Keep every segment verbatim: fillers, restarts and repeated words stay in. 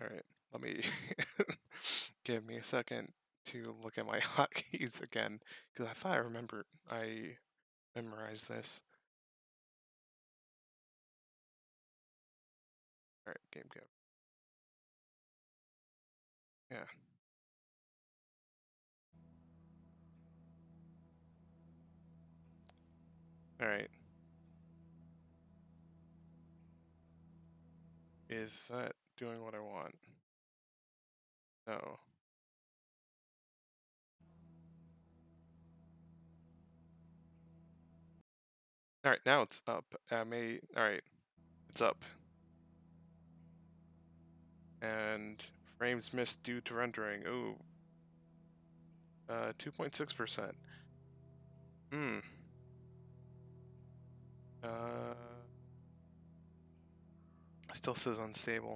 Alright, let me give me a second to look at my hotkeys again, because I thought I remembered I memorized this. Alright, game go. Yeah. Alright. Is that doing what I want? No. Alright, now it's up. I may. Alright, it's up. And frames missed due to rendering. Ooh. Uh, two point six percent. Hmm. Uh. Still says unstable.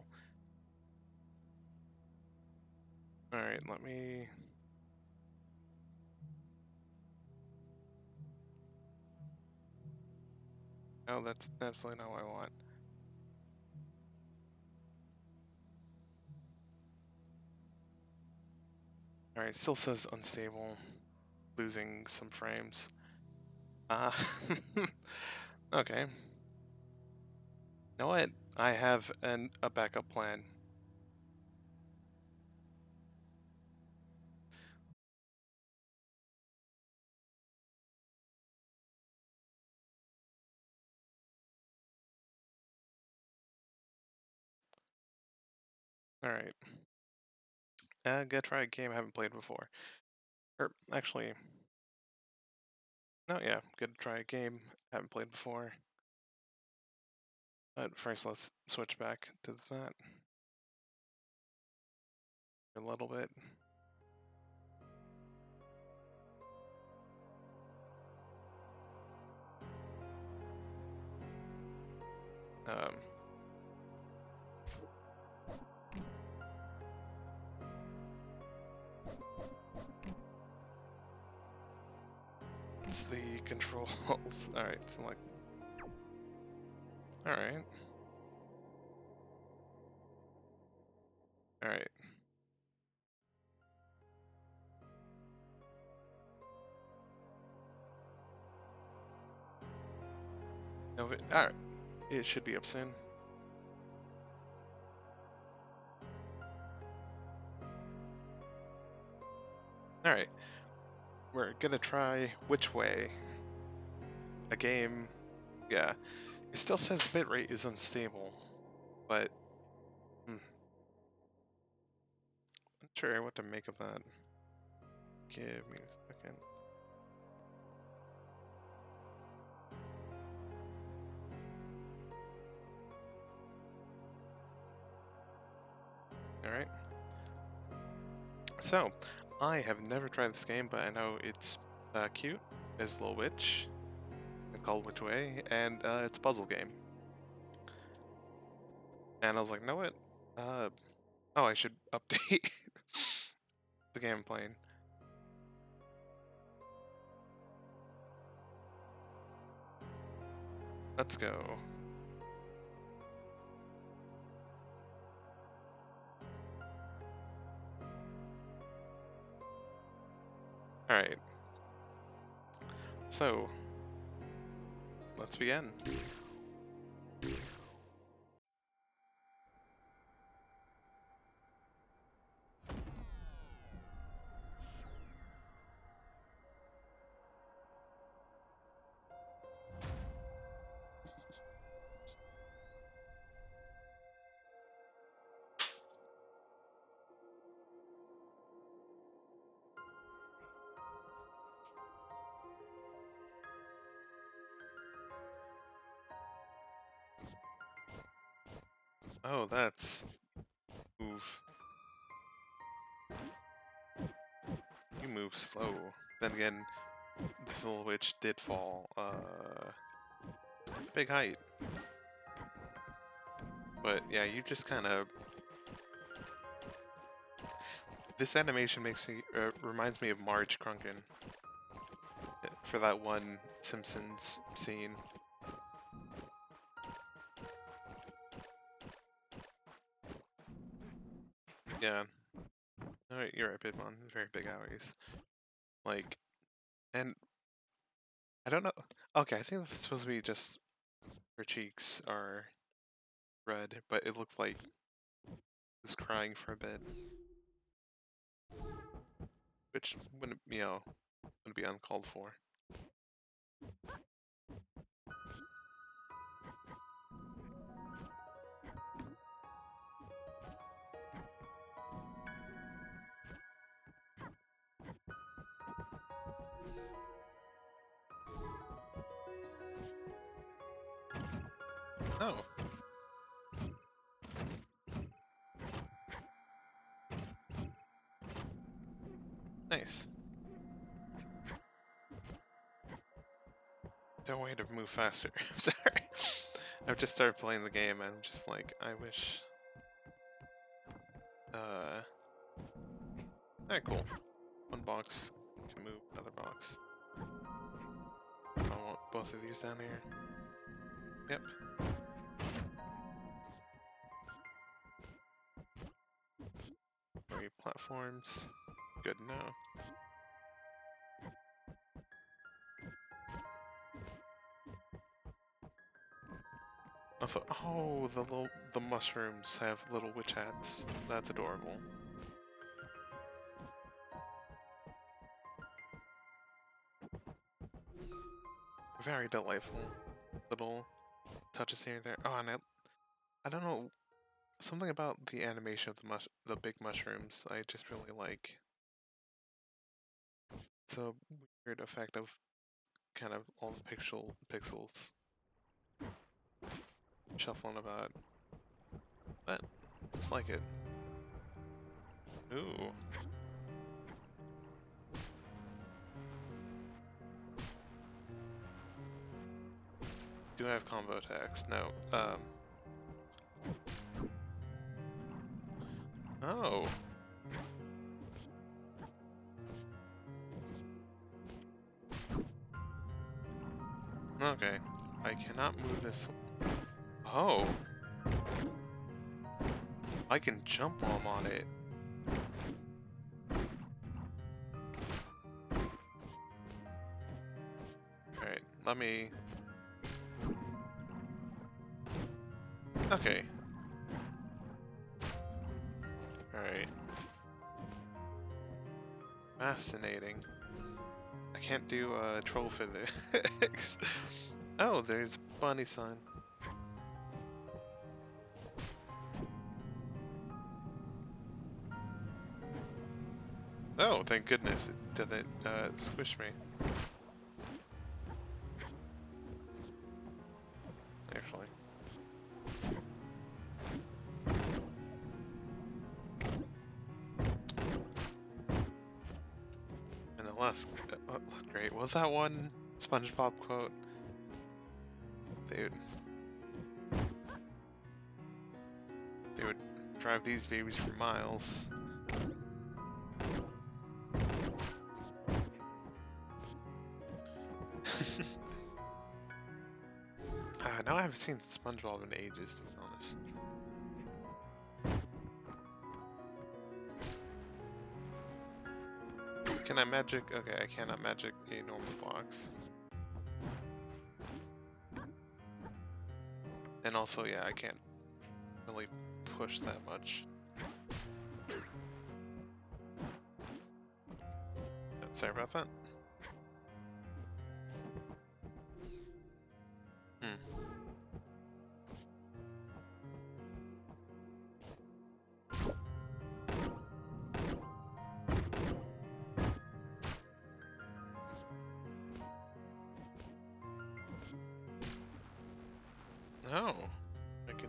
Alright, let me. No, that's absolutely not what I want. Alright, still says unstable. Losing some frames. Ah. Uh, okay. You know what? I have an a backup plan. Alright. Uh, gotta try a game I haven't played before. Or, actually... No, yeah, good to try a game I haven't played before. But first, let's switch back to that. A little bit. Um... It's the controls. Alright, so like... Alright. Alright. No, it, alright. It should be up soon. Alright. We're gonna try Witchway. A game... Yeah. It still says the bitrate is unstable. But... Hmm. Not sure what to make of that. Give me a second. Alright. So, I have never tried this game, but I know it's uh, cute. It's a little witch. It's called Witchway, and uh, it's a puzzle game. And I was like, know what? Uh, oh, I should update the game I'm playing. Let's go. Alright. So, let's begin. Oh, that's... Move. You move slow. Then again, the little witch did fall. Uh, big height. But yeah, you just kind of... This animation makes me... Uh, reminds me of Marge Crunkin. For that one Simpsons scene. Yeah. Alright, you're right, Pidmon. Very big owies. Like, and I don't know. Okay, I think it's supposed to be just her cheeks are red, but it looked like was crying for a bit, which wouldn't, you know, wouldn't be uncalled for. Oh. Nice. Don't way to move faster. I'm sorry. I've just started playing the game and I'm just like, I wish... Uh... Alright, cool. One box can move another box. I want both of these down here. Yep. Three platforms. Good to know. Also, oh, the little the mushrooms have little witch hats. That's adorable. Very delightful little touches here and there. Oh, and I, I don't know, something about the animation of the mush the big mushrooms I just really like. It's a weird effect of kind of all the pixel pixels shuffling about, but just like it. Ooh. Do I have combo attacks? No. Um. Oh. Okay. I cannot move this. Oh. I can jump while I'm on it. Alright, let me... Okay. Alright. Fascinating. I can't do uh, troll physics. Oh, there's a bunny sign. Oh, thank goodness it didn't uh, squish me. Actually. And the last... Uh, oh, great. Was that one SpongeBob quote? Dude. They would drive these babies for miles. uh, now I haven't seen SpongeBob in ages, to be honest. Can I magic? Okay, I cannot magic a normal box. And also, yeah, I can't really push that much. Sorry about that. Hmm. Oh, I can...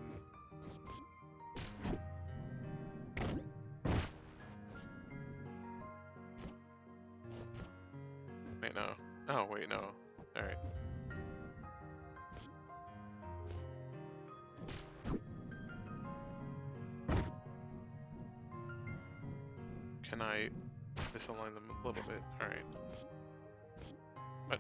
Wait, no. Oh, wait, no. Alright. Can I misalign them a little bit? Alright. What?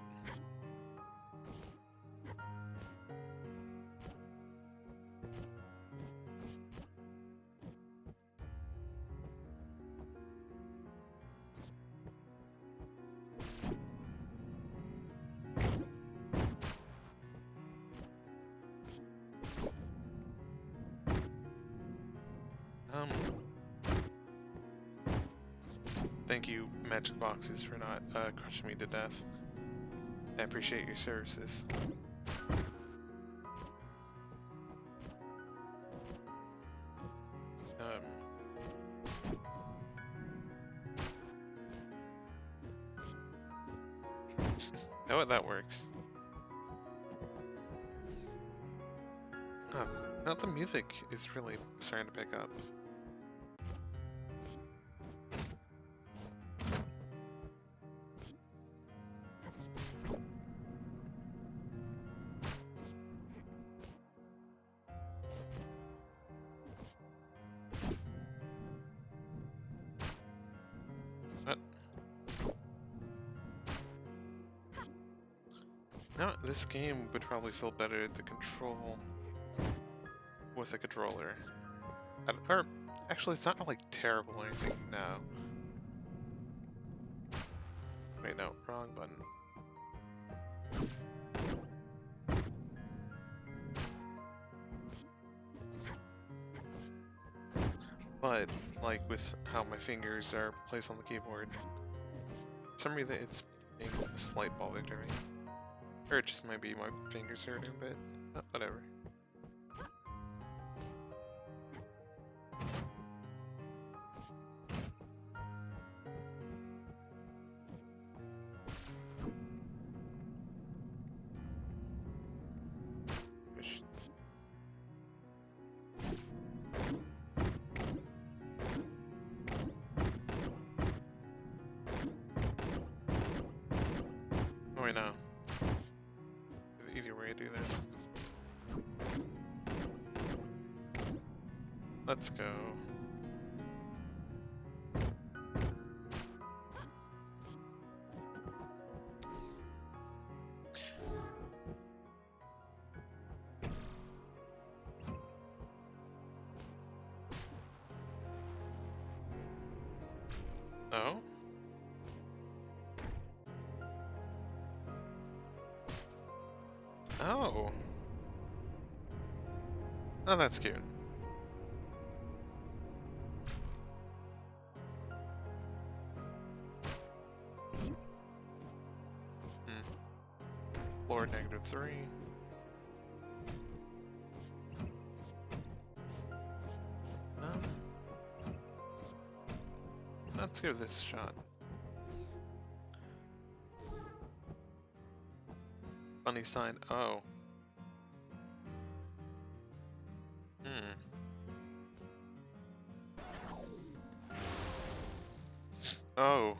Um. Thank you, magic boxes, for not uh, crushing me to death. I appreciate your services. Um. Know what, that works. Um, now the music is really starting to pick up. But now this game would probably feel better to control with a controller. And, or actually, it's not like terrible or anything. No. Wait, no, wrong button. But like with how my fingers are placed on the keyboard, for some reason it's being a slight bother to me. Or it just might be my fingers hurting a bit. Oh, whatever. Oh wait, no. The easier way to do this. Let's go. Oh? Oh. Oh, that's cute. Hmm. Floor negative three. Um, let's give this a shot. Funny sign. Oh. Hmm. Oh.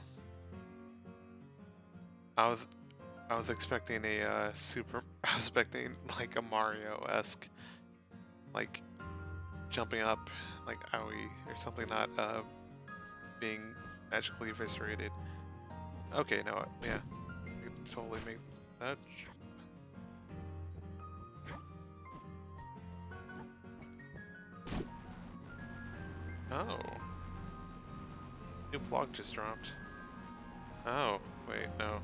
I was I was expecting a uh, super I was expecting like a Mario-esque, like jumping up like owie or something, not uh being magically eviscerated. Okay, no, yeah. You could totally make that. Oh. New block just dropped. Oh, wait, no.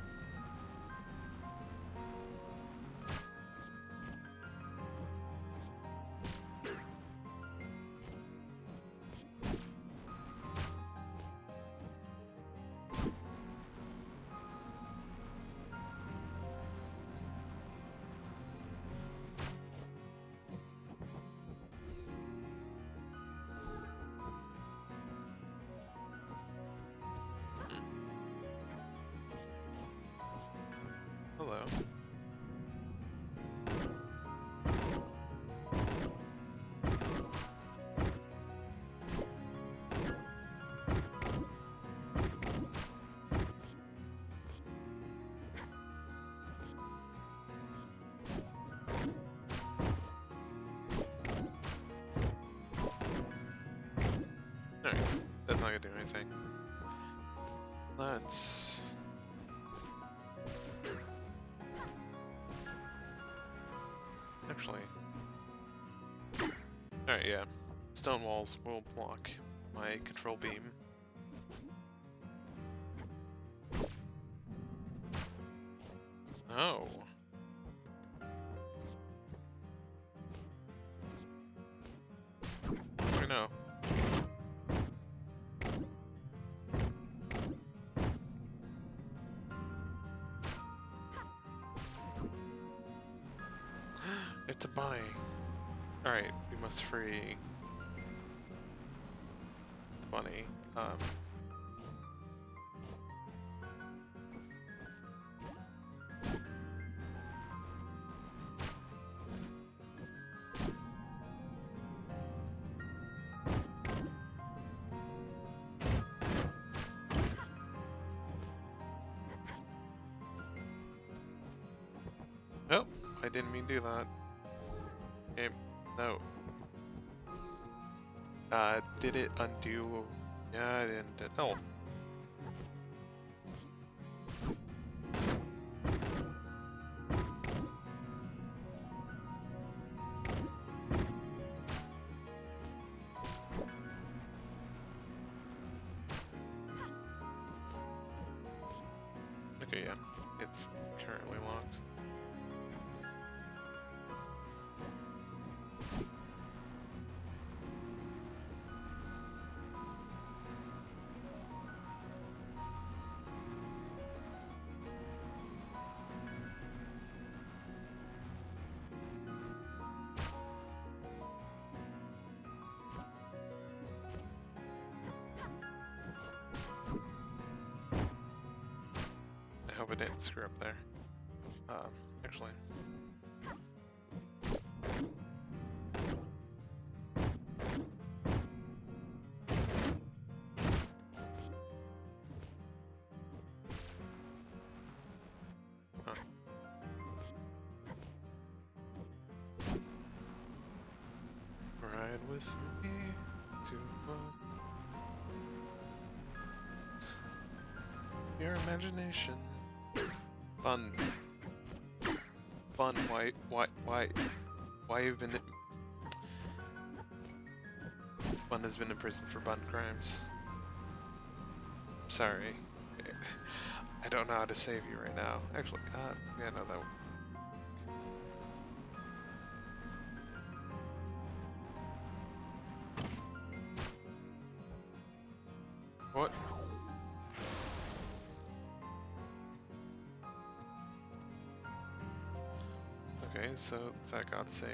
Hello. Alright, that's not gonna do anything. Let's... Actually... Alright, yeah. Stone walls will block my control beam. Oh. I know. It's a bunny. Alright, we must free the bunny. Um, oh, I didn't mean to do that. Okay, no. Uh, did it undo? Yeah, I didn't. Did, oh. Okay, yeah, it's currently locked. I hope I didn't screw up there. Um, actually. Huh. Ride with me to what? Your imagination. Fun. Fun, why, why, why, why have been... Bun has been in prison for bun crimes. Sorry. I don't know how to save you right now. Actually, uh, yeah, no, that... What? Okay, so that got saved.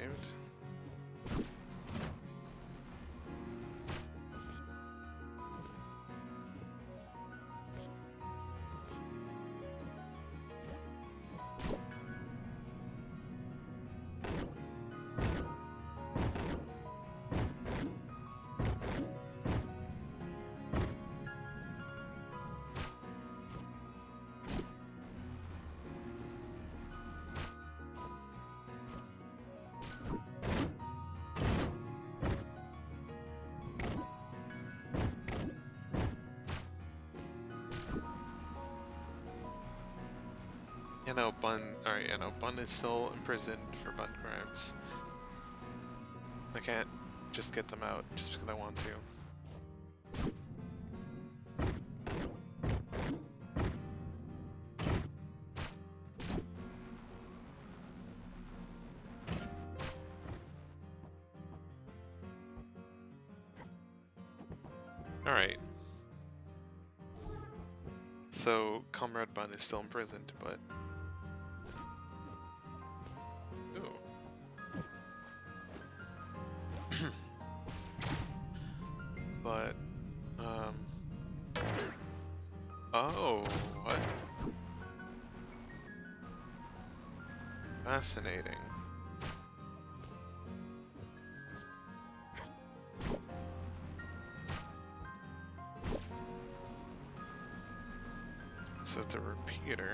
You know, Bun, alright, you know, Bun is still imprisoned for bun crimes. I can't just get them out just because I want to. Alright. So, Comrade Bun is still imprisoned, but... But, um... Oh, what? Fascinating. So it's a repeater.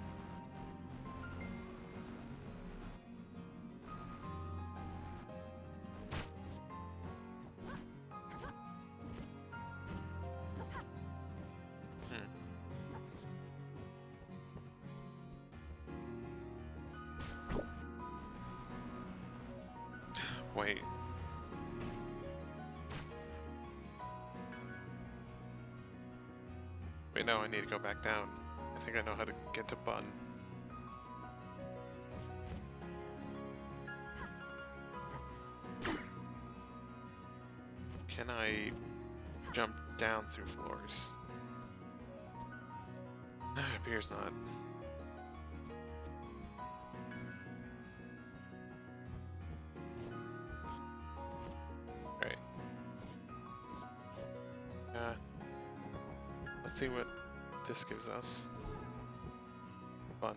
Wait. Wait, no, I need to go back down. I think I know how to get to Bun. Can I jump down through floors? It appears not. Let's see what this gives us. Fun.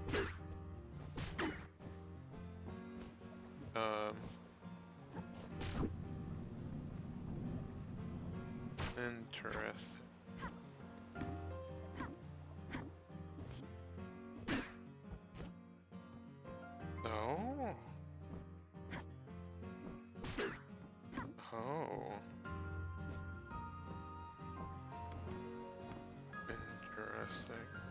Um. Interesting. Oh. Oh. Interesting.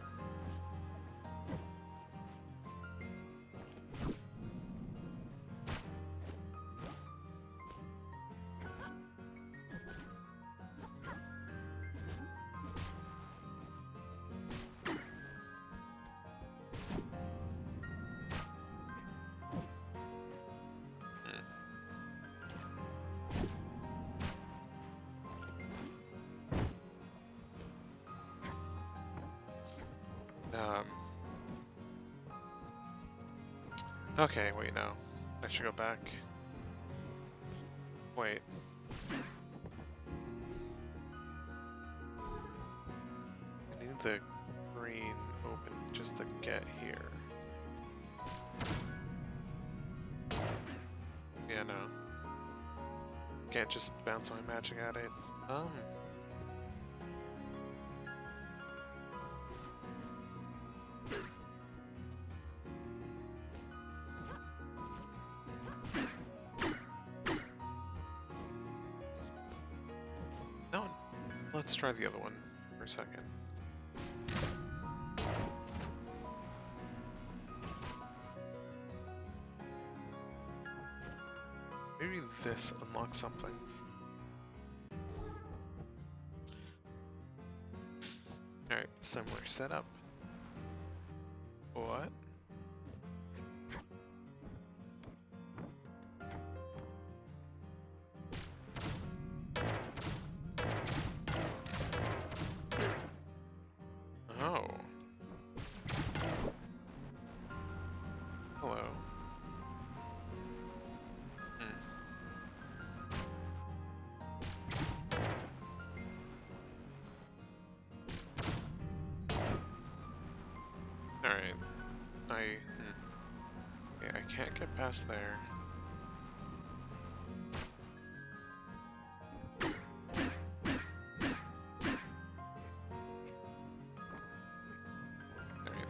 Um. Okay, wait, no. I should go back. Wait. I need the green open just to get here. Yeah, no. Can't just bounce my magic at it. Um. No, let's try the other one for a second. Maybe this unlocks something. Alright, similar setup. What? Oh. Hello. Hmm. Alright. I... Hmm. Yeah, I can't get past there. Alright.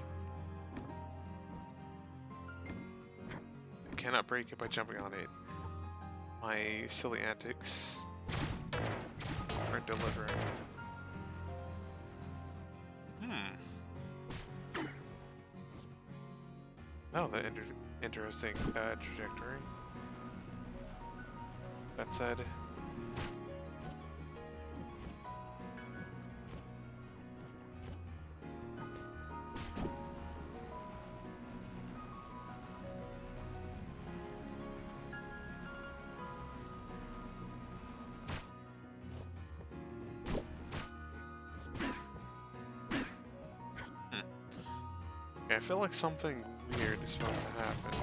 I cannot break it by jumping on it. My silly antics are delivering. Hmm. Oh, the inter interesting uh, trajectory. That said, hmm. I feel like something weird is supposed to happen.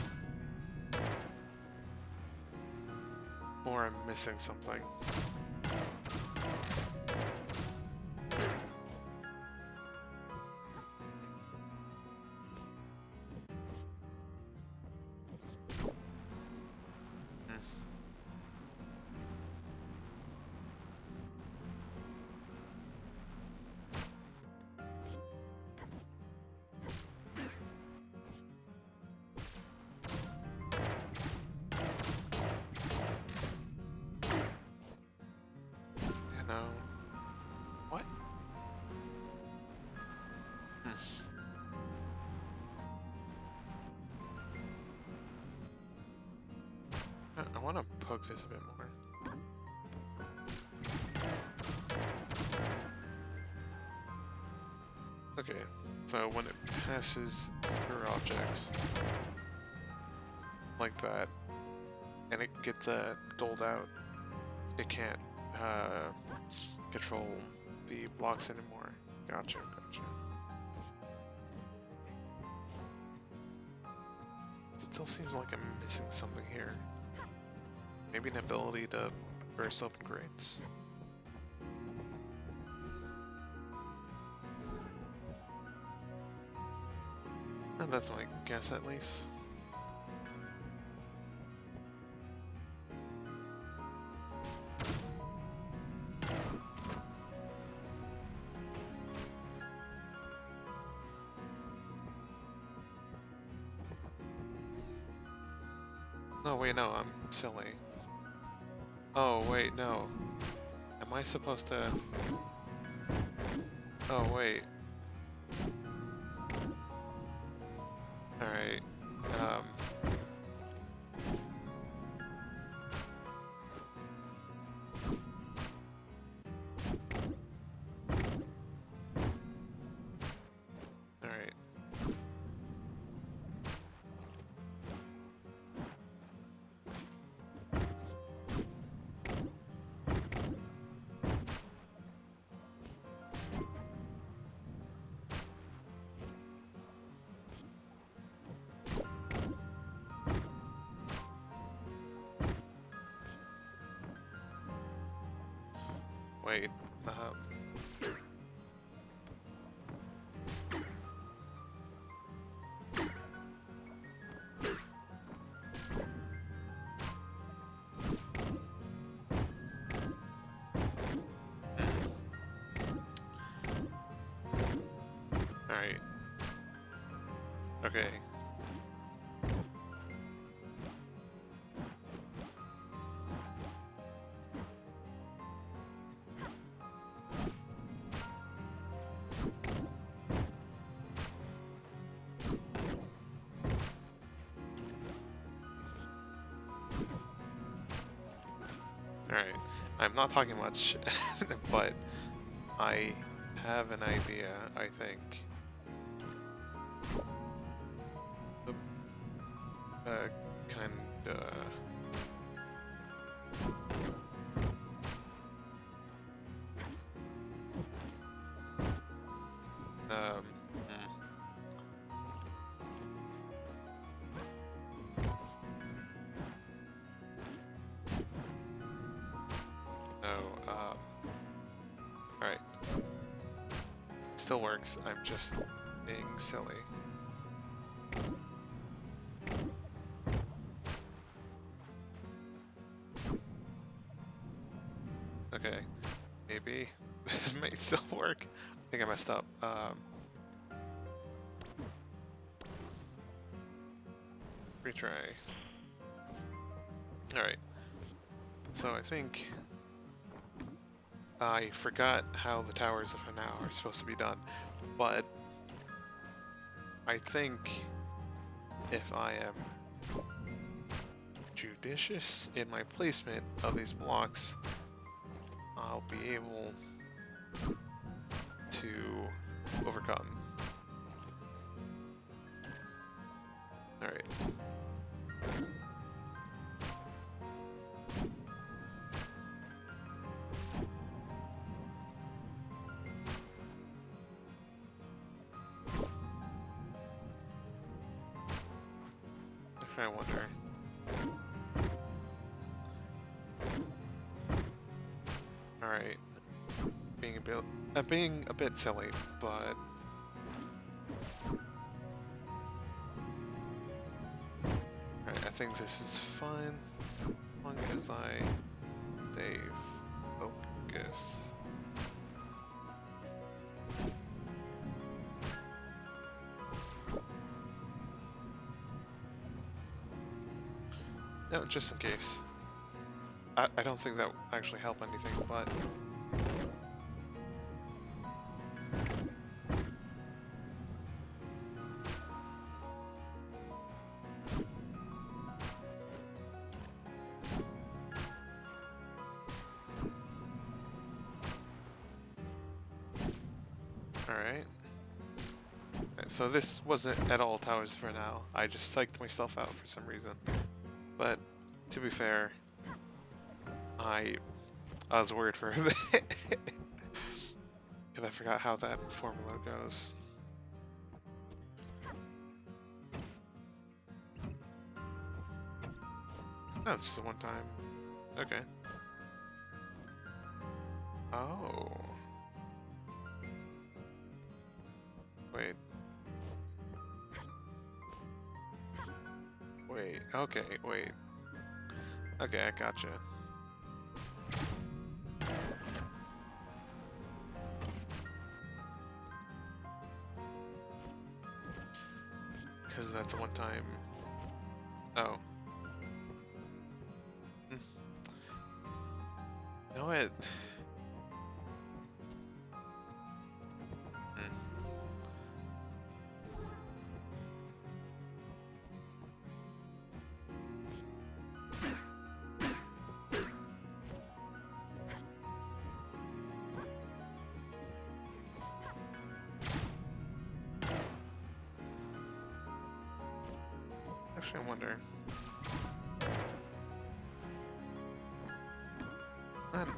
Or I'm missing something. Hmm. You know, what? Hmm. I, I want to poke this a bit more. Okay, so when it passes through objects like that, and it gets uh, doled out, it can't uh, control the blocks anymore. Gotcha, gotcha. Still seems like I'm missing something here. Maybe an ability to burst open grates. And that's my guess, at least. Oh, wait, no, I'm silly. Oh, wait, no. Am I supposed to... Oh, wait. Alright. Um... Alright. Wait, um... Alright. Okay. Alright. I'm not talking much, but I have an idea, I think. Uh, kinda... Um... hmm. No, um... Alright. Still works, I'm just being silly. Okay, maybe this may still work. I think I messed up. Um, retry. Alright, so I think I forgot how the towers of Hanau are supposed to be done, but I think if I am judicious in my placement of these blocks, I'll be able to overcome. Alright. I wonder. Alright. Being a bit uh, being a bit silly, but alright, I think this is fine as long as I stay focused. No, just in case. I, I don't think that would actually help anything, but... Alright. So this wasn't at all towers for now. I just psyched myself out for some reason. But, to be fair, I, I was worried for a bit. Because I forgot how that formula goes. Oh, it's just a one time. Okay. Oh. Wait. wait. Okay, wait. Okay, I gotcha. Because that's one time. Oh. Hmm. You know what? Hmm. Actually, I wonder. Um,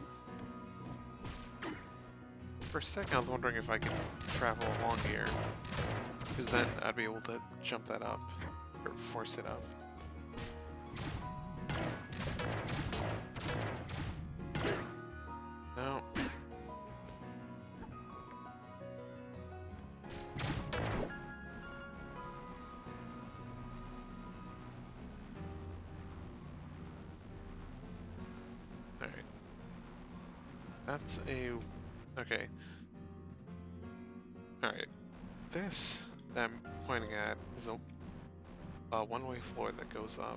for a second, I was wondering if I could travel along here, because then I'd be able to jump that up, or force it up. No. Alright. That's a... Okay. Alright. This that I'm pointing at is a, a one-way floor that goes up.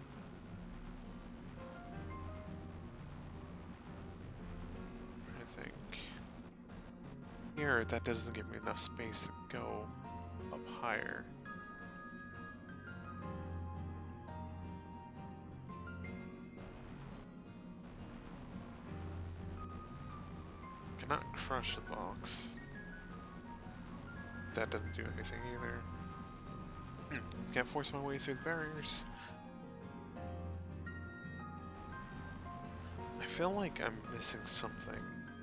I think. Here, that doesn't give me enough space to go up higher. Cannot crush the box. That doesn't do anything either. Can't force my way through the barriers. I feel like I'm missing something.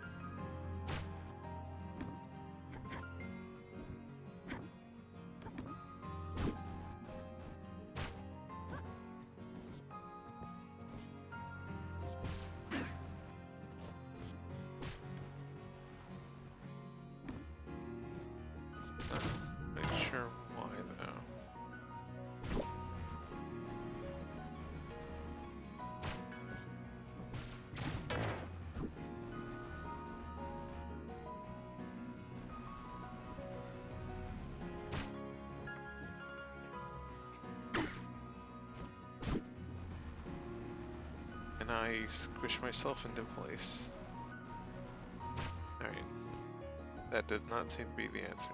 I squish myself into place. Alright. That does not seem to be the answer.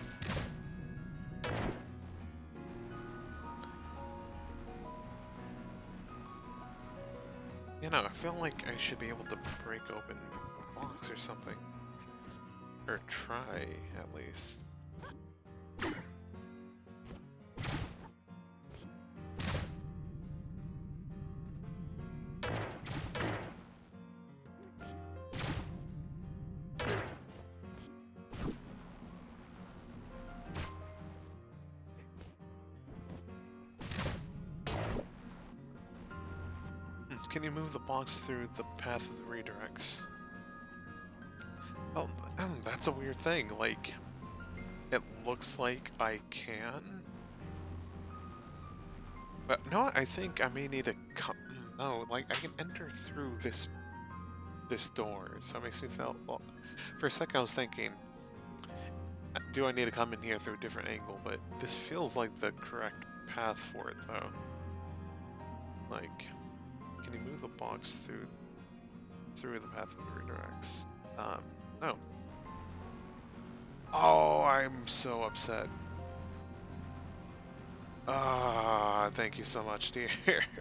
You know, I feel like I should be able to break open a box or something. Or try, at least. Can you move the box through the path of the redirects? Oh, um, that's a weird thing. Like, it looks like I can. But no, I think I may need to come. No, like I can enter through this this door. So it makes me feel. Well, for a second I was thinking, do I need to come in here through a different angle? But this feels like the correct path for it, though. Like. Can you move the box through through the path of the redirects? Um, no. Oh, I'm so upset. Ah, thank you so much, dear.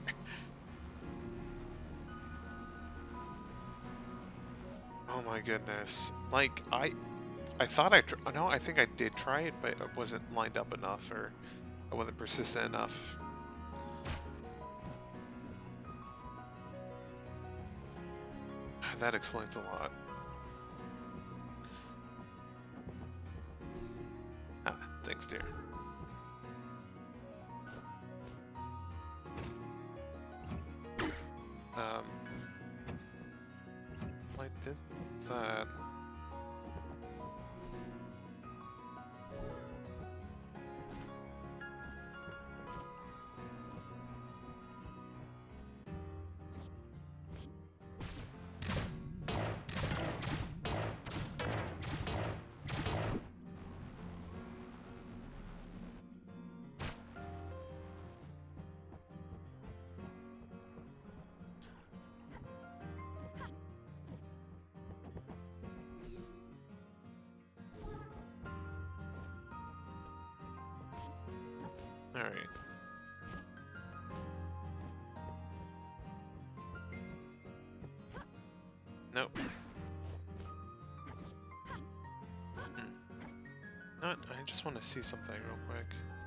Oh my goodness. Like, I I thought I... Tr no, I think I did try it, but it wasn't lined up enough, or I wasn't persistent enough. That explains a lot. Ah, thanks, dear. Um, I did that. Alright. Nope. Hmm. Not, I just want to see something real quick.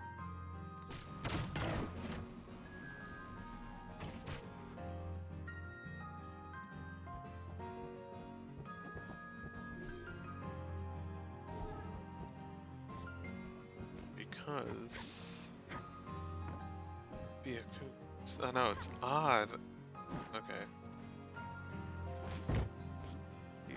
Because be a coos. Oh no, it's odd. Okay. Yeah.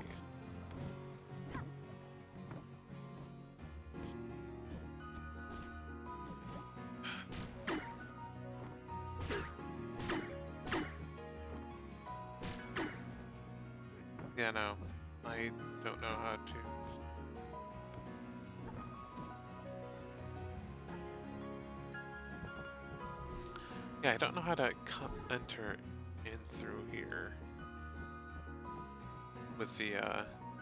Yeah, no. I don't know how to. Yeah, I don't know how to come enter in through here with the uh,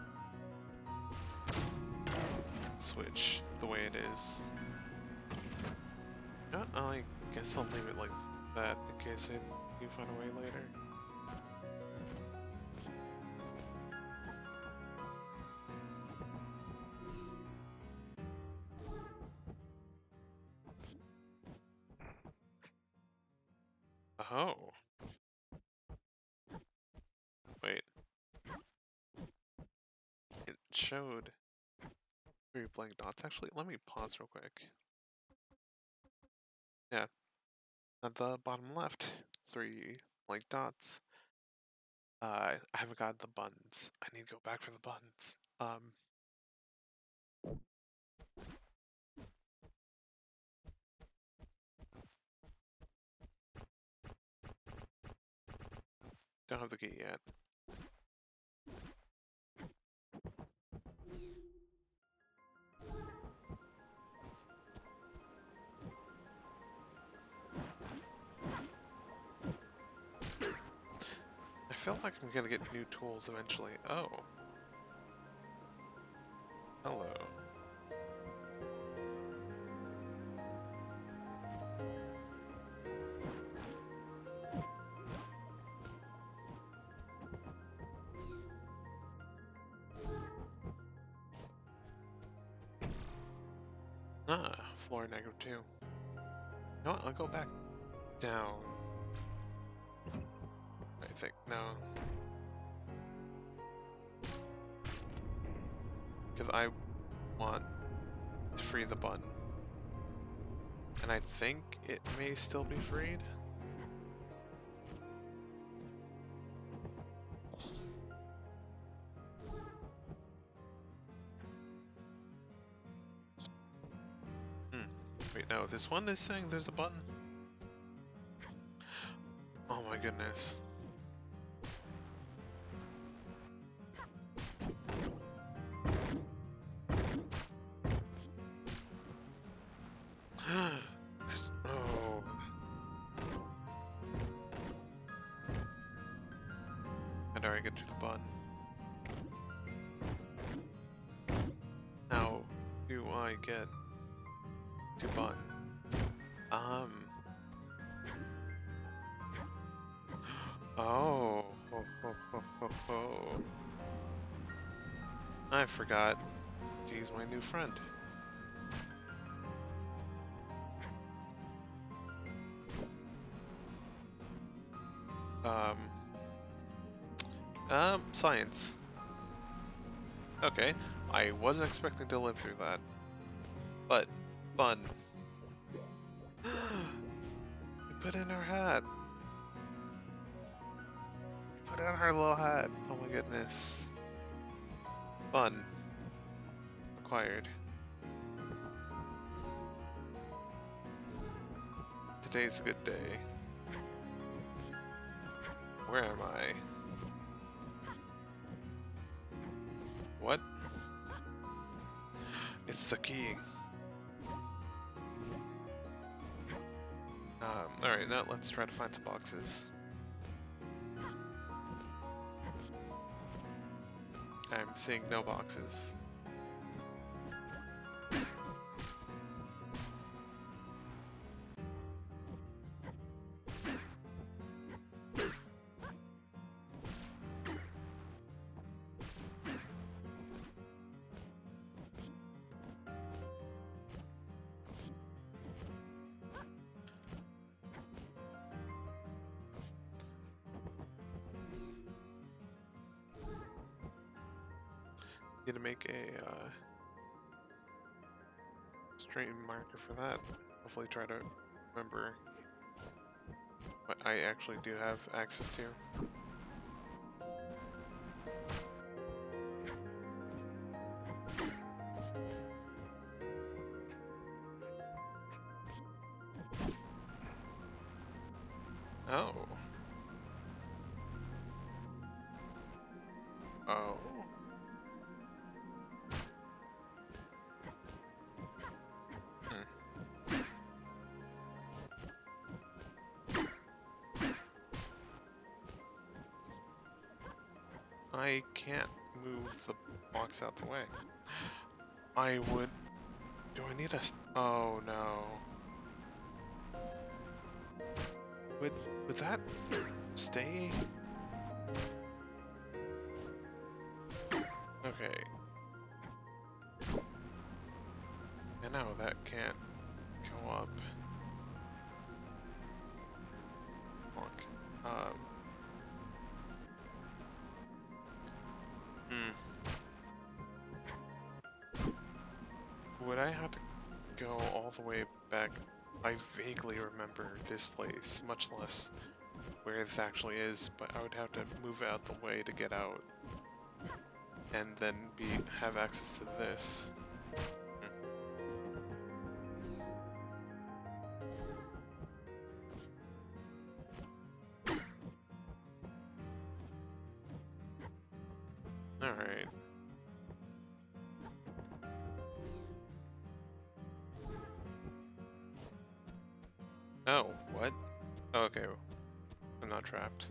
switch the way it is. You know what? I guess I'll leave it like that in case I do find a way later. Oh. Wait. It showed three blank dots. Actually, let me pause real quick. Yeah. At the bottom left, three blank dots. Uh, I haven't got the buttons. I need to go back for the buttons. Um. Don't have the key yet. I feel like I'm gonna get new tools eventually. Oh. Hello. Ah, floor negative two. You know what? I'll go back down. I think, no. Because I want to free the button. And I think it may still be freed. Hmm. Wait, no, this one is saying there's a button. Oh my goodness. There's, oh. How do I get to the button? How do I get to button? Um. Oh. Ho, ho, ho, ho, ho. I forgot to use my new friend. Um. Um, science. Okay, I wasn't expecting to live through that. But, fun. We put in our hat. We put on our little hat. Oh my goodness. Fun. Acquired. Today's a good day. Where am I? What? It's the key. Um, alright, now let's try to find some boxes. I'm seeing no boxes. Need to make a uh, stream marker for that. Hopefully try to remember what I actually do have access to. Oh. Oh. Hmm. I can't move the box out the way. I would... Do I need a... Oh, no. Would, would that stay? Okay. I know that can't go up. Look. Um. Hmm. Would I have to go all the way back? I vaguely remember this place, much less where it actually is, but I would have to move out the way to get out. And then be have access to this. Hmm. Alright. Oh, what? Oh, okay. I'm not trapped.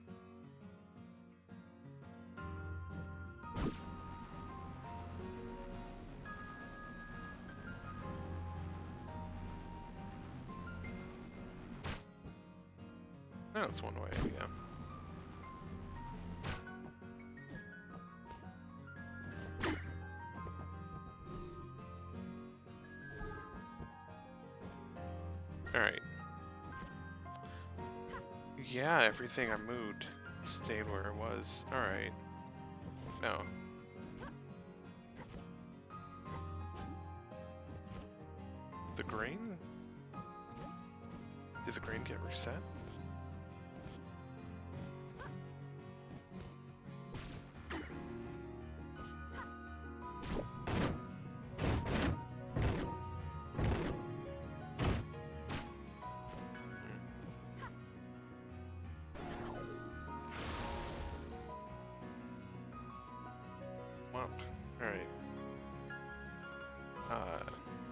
Oh, that's one way, yeah. Alright. Yeah, everything I moved stayed where it was. Alright. No. The green? Did the green get reset? Alright. Uh...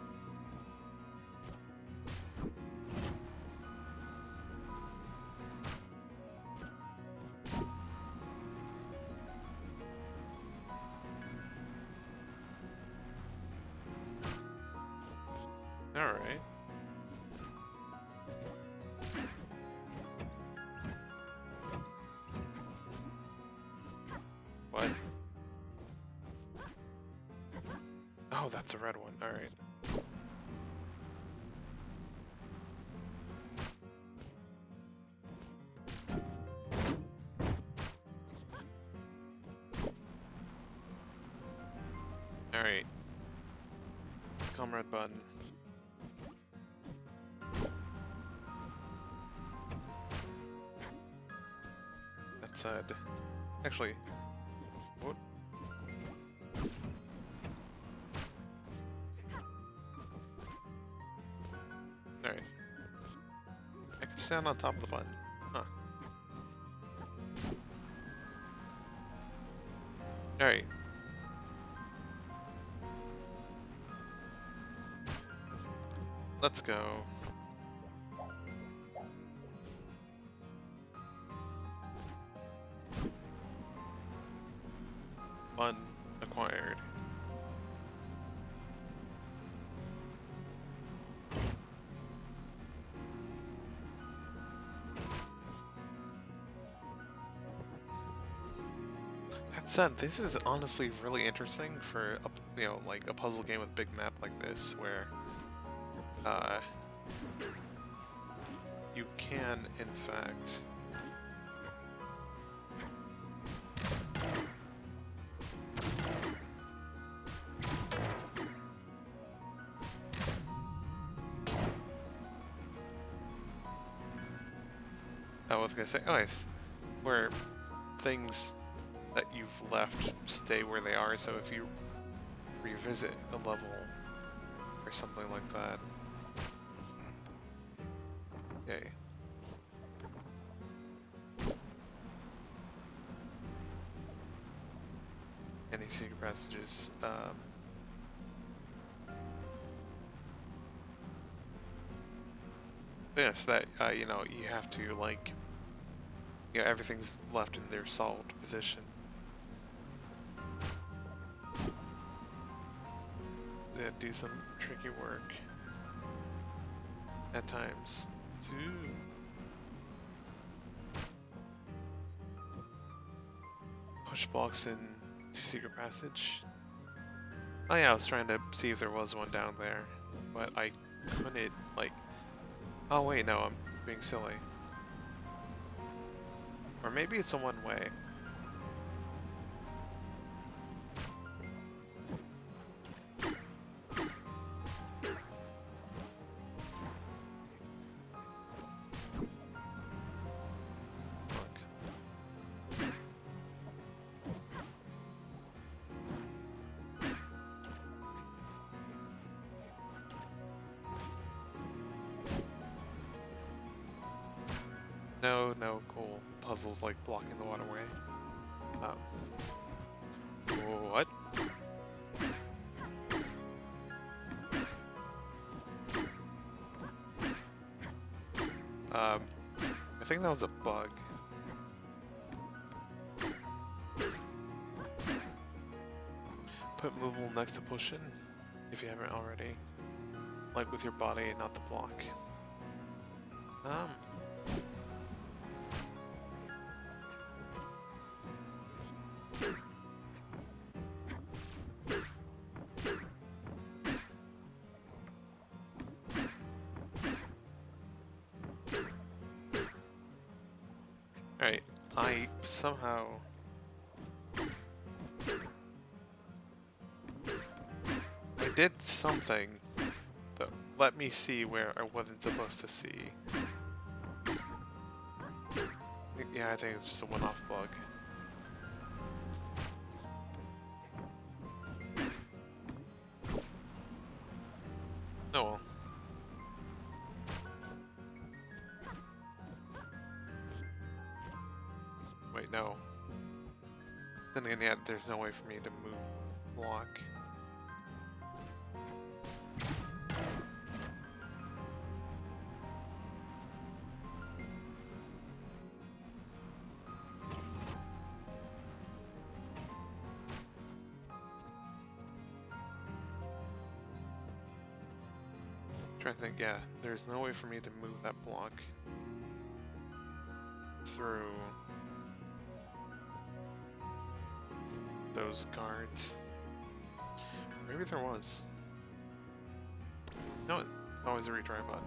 Alright. What? Oh, that's a red one. Alright. Alright. Comrade button. That said... Actually... What? Alright. I can stand on top of the button. Huh. Alright. Let's go. Button acquired. That said, this is honestly really interesting for a, you know, like a puzzle game with a big map like this, where uh, you can, in fact, I was gonna say, oh, nice. Where things that you've left stay where they are, so if you revisit a level or something like that. Okay. Any secret passages? Um, yes, that, uh, you know, you have to, like, you know, everything's left in their solved position. Yeah, do some tricky work at times too. Push blocks in to secret passage. Oh yeah, I was trying to see if there was one down there, but I couldn't, like... Oh wait, no, I'm being silly. Or maybe it's a one-way. No, no, cool. Puzzles like blocking the waterway. Oh. What? Um, I think that was a bug. Put movable next to push-in, if you haven't already. Like with your body and not the block. Um... Alright, I somehow... I did something that let me see where I wasn't supposed to see. Yeah, I think it's just a one-off bug. Oh well. Wait, no. Then again, yeah, there's no way for me to move block. Trying to think, yeah, there's no way for me to move that block through those guards. Maybe there was. No, always a retry button.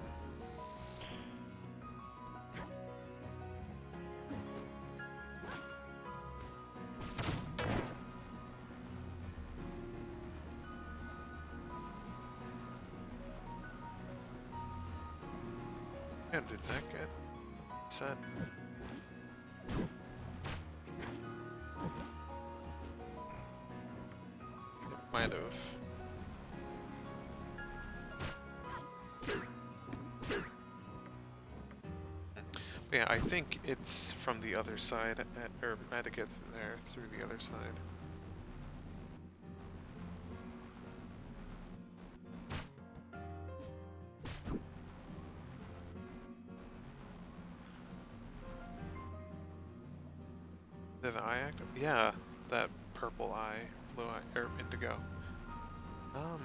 Yeah, did that get set? It might have. Yeah, I think it's from the other side, at, or I had to get there through the other side. Did the eye active? Yeah, that purple eye, blue eye, or indigo. Um.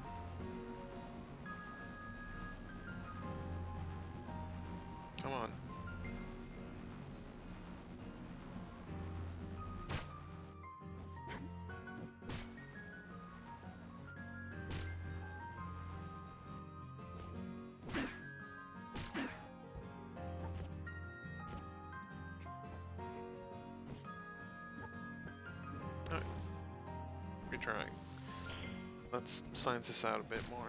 Come on. Trying. Let's science this out a bit more.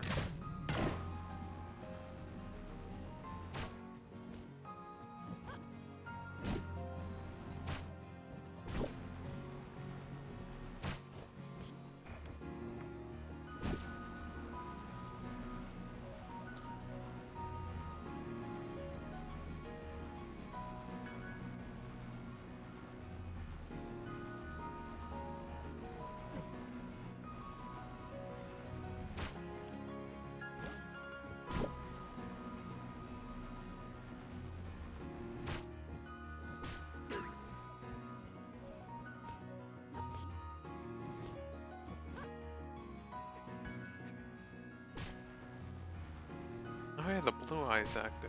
Oh yeah, the blue eye's active.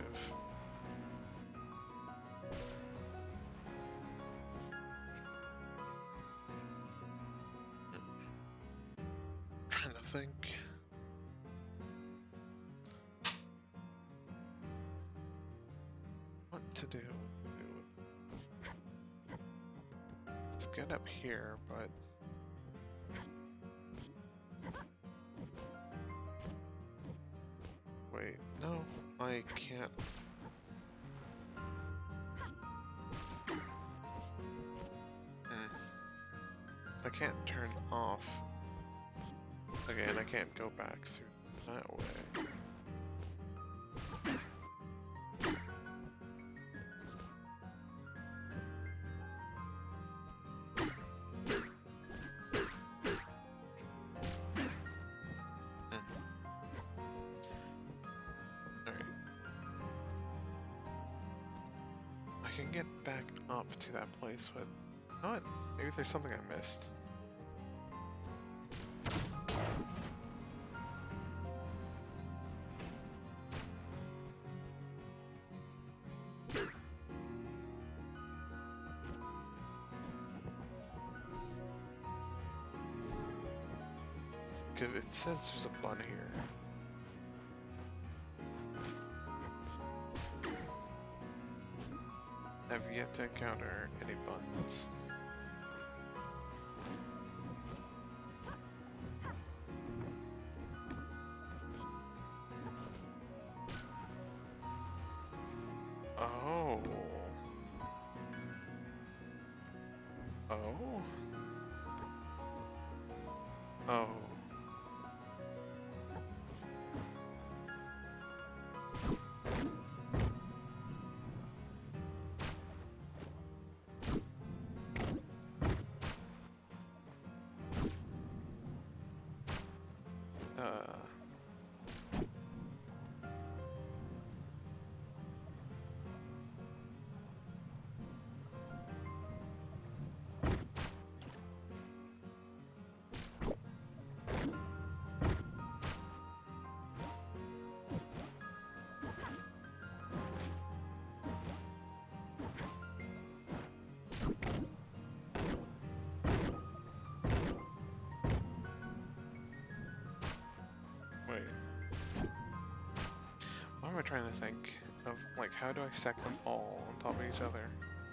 Trying to think. What to do? Let's get up here, but wait, no, I can't. Hmm. I can't turn off. Okay, and I can't go back through that way. I can get back up to that place, but you know what? Maybe there's something I missed. Because it says there's a bun here. I've yet to encounter any buttons. Oh. Oh. Oh. Wait. What am I trying to think of? Like, how do I stack them all on top of each other?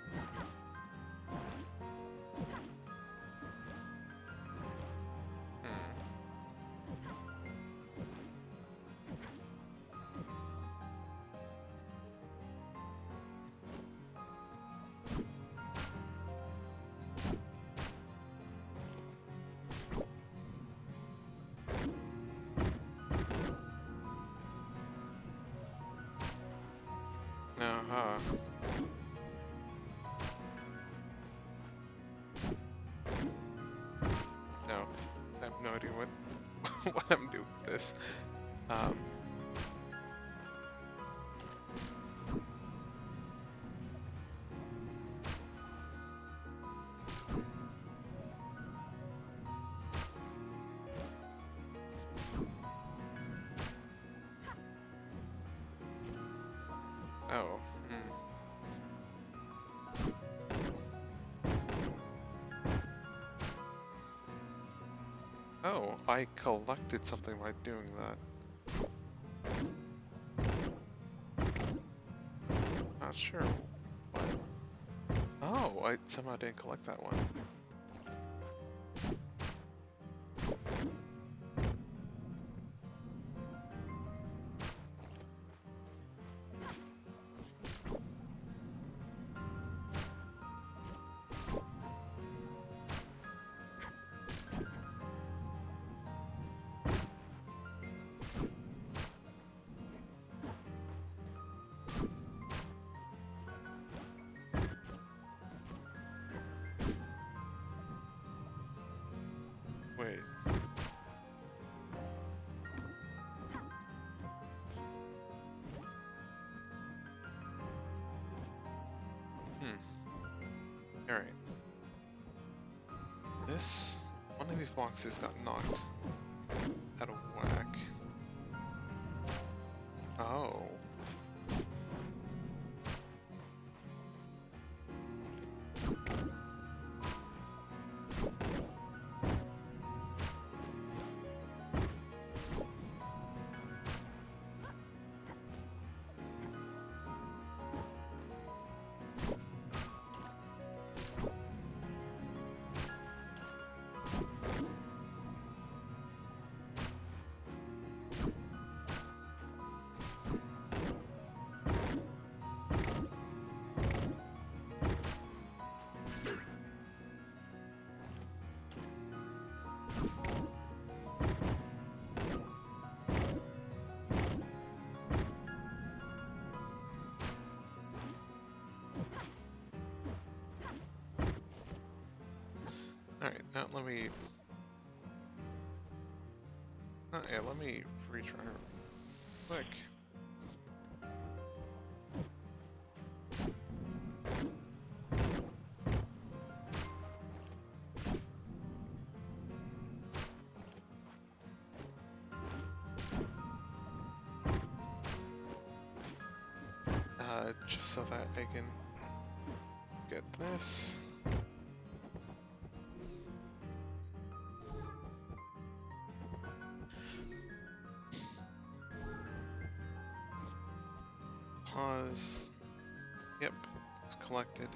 Uh-huh. No, I have no idea what what I'm doing with this. Um. Oh. Hmm. Oh, I collected something by doing that. Not sure what. Oh, I somehow didn't collect that one. Wait. Hmm. Alright. This... one of these boxes got knocked out of whack. Uh, Oh. Alright, now let me... Uh, yeah, let me retry real quick. Uh, just so that I can get this. Pause. Yep, it's collected.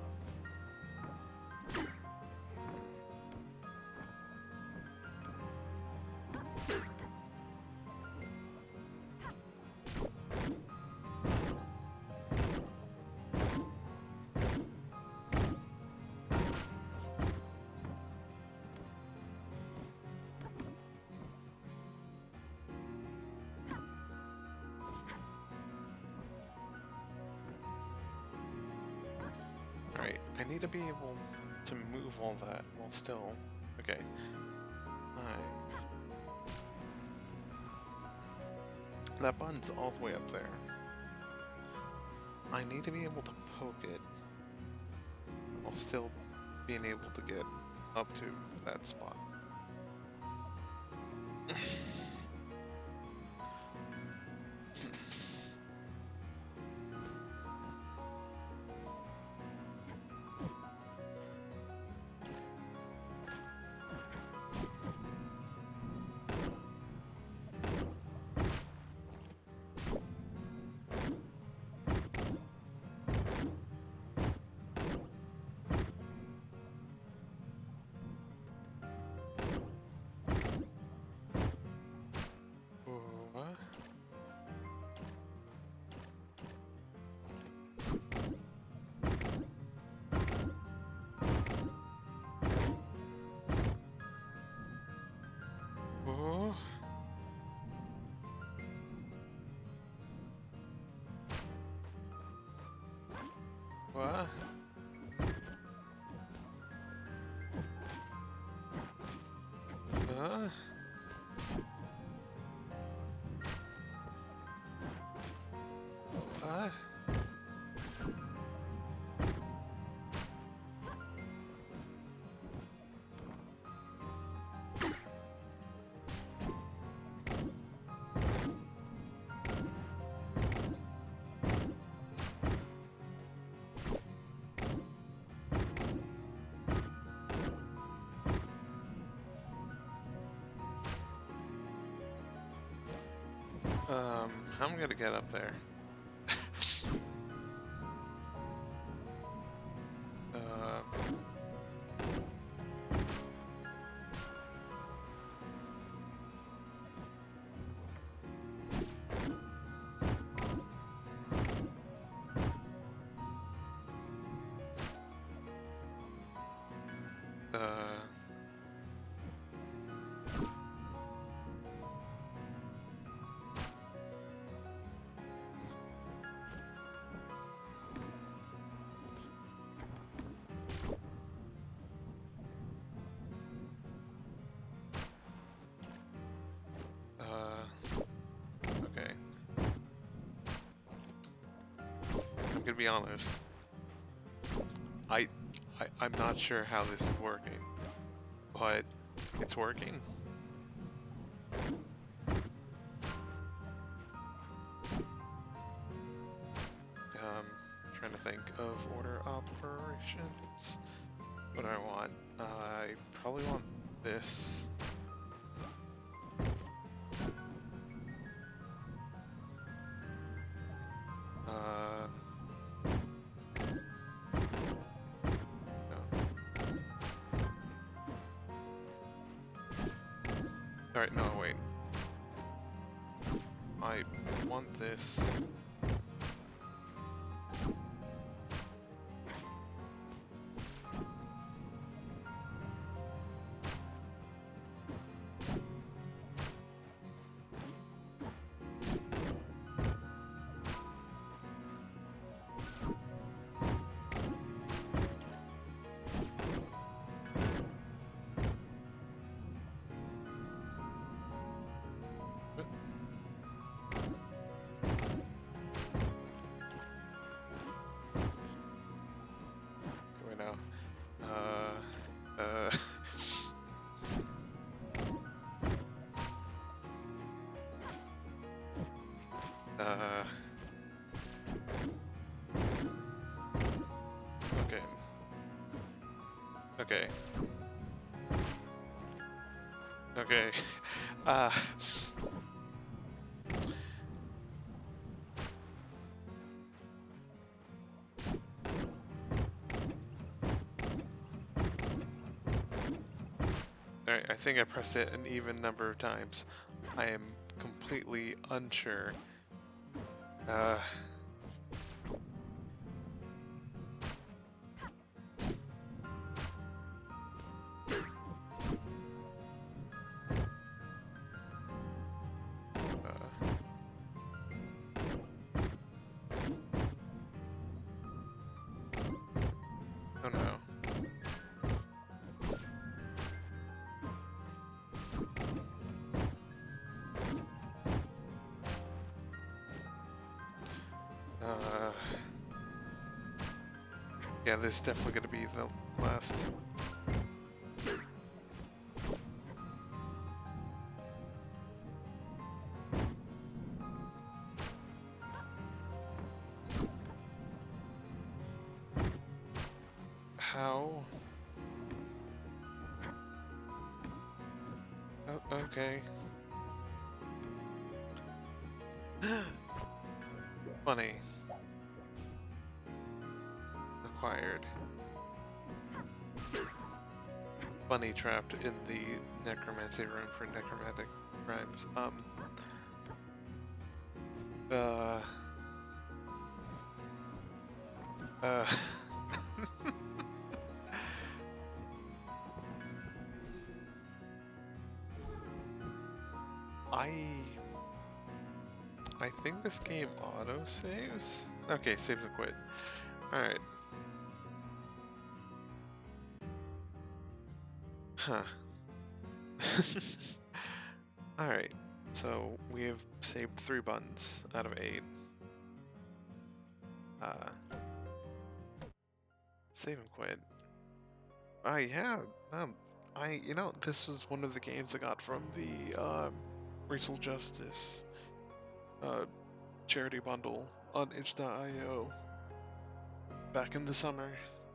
Alright, I need to be able to move all that while still... Okay. Alright. That button's all the way up there. I need to be able to poke it while still being able to get up to that spot. Oh. What? Huh? What? Um, I'm gonna get up there. uh... Uh... Okay. I'm gonna be honest. I, I, I'm not sure how this is working, but it's working. think of order operations. What do I want? Uh, I probably want this. Uh, no. Alright, no, wait. I want this. Wait, no. Uh, uh. uh. Okay. Okay. Okay. uh. Alright, I think I pressed it an even number of times. I am completely unsure. Uh. Oh no. Uh, yeah, this is definitely gonna be the last. How? Oh, okay. Funny. Acquired. Bunny trapped in the necromancy room for necromantic crimes. Um. Uh. Uh. I. I think this game auto saves. Okay, saves and quit. All right. Huh. Alright, so we have saved three buttons out of eight. Uh, save and quit. Uh, yeah, um, I, you know, this was one of the games I got from the, um, Racial Justice, uh, charity bundle on itch dot i o back in the summer.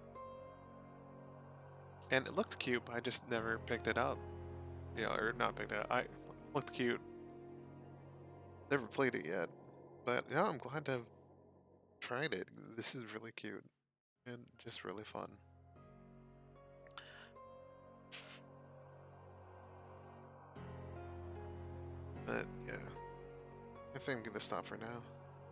And it looked cute, but I just never picked it up. Yeah, or not picked it up. I it looked cute. Never played it yet. But yeah, I'm glad to have tried it. This is really cute and just really fun. But yeah, I think I'm gonna stop for now.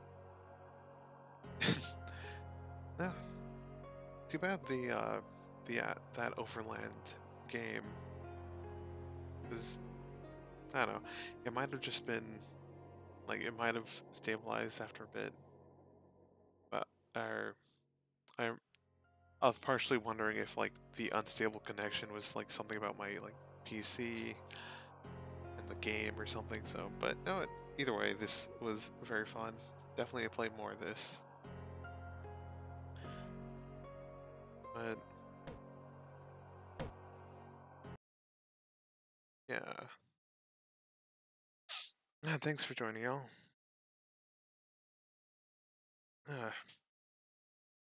Yeah, too bad the uh, the uh, that Overland game was, I don't know. It might have just been like it might have stabilized after a bit, but or I I was partially wondering if like the unstable connection was like something about my like P C and the game or something. So, but no, it, either way, this was very fun. Definitely play more of this. But yeah. Yeah, thanks for joining, y'all. Uh,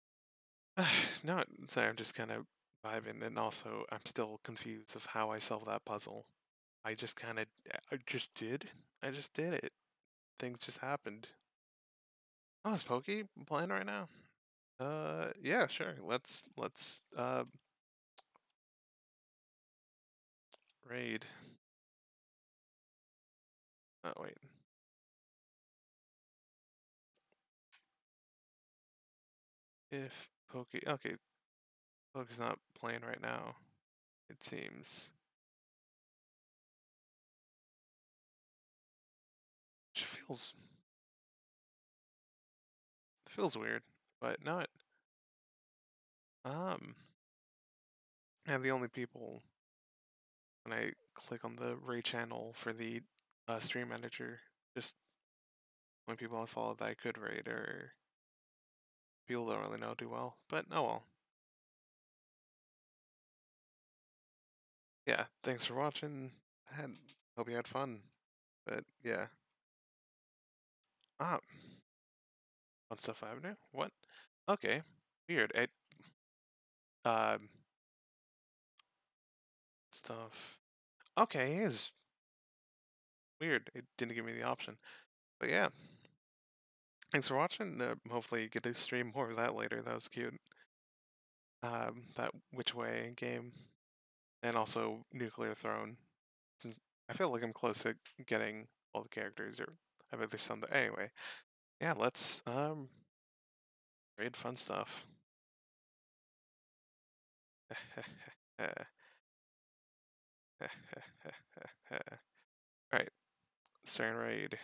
No, sorry, I'm just kind of vibing, and also I'm still confused of how I solved that puzzle. I just kind of, I just did. I just did it. Things just happened. Oh, is Pokey playing right now? Uh, yeah, sure. Let's let's uh raid. Oh wait, if Pokey, okay, Pokey's not playing right now. It seems. Which feels feels weird, but not. Um, and the only people when I click on the Ray channel for the uh, stream manager, just when people I follow that I could raid or people don't really know do well. But oh well. Yeah, thanks for watching. And hope you had fun. But yeah. Ah, on Stuff Avenue? What? Okay. Weird. It um stuff. Okay, it is weird. It didn't give me the option. But yeah. Thanks for watching. Uh, hopefully you get to stream more of that later. That was cute. Um, that Witchway game. And also Nuclear Throne. Since I feel like I'm close to getting all the characters, or I bet there's some that anyway. Yeah, let's um raid fun stuff. Alright, starting raid.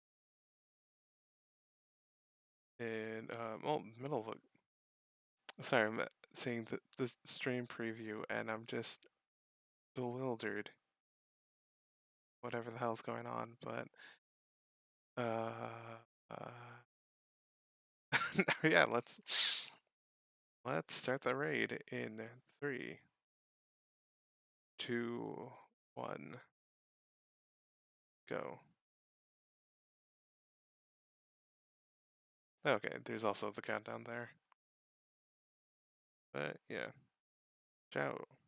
And um well middle of a, sorry, I'm seeing the this stream preview and I'm just bewildered. Whatever the hell's going on, but uh, uh yeah, let's let's start the raid in three, two, one, go. Okay, there's also the countdown there. But yeah, ciao.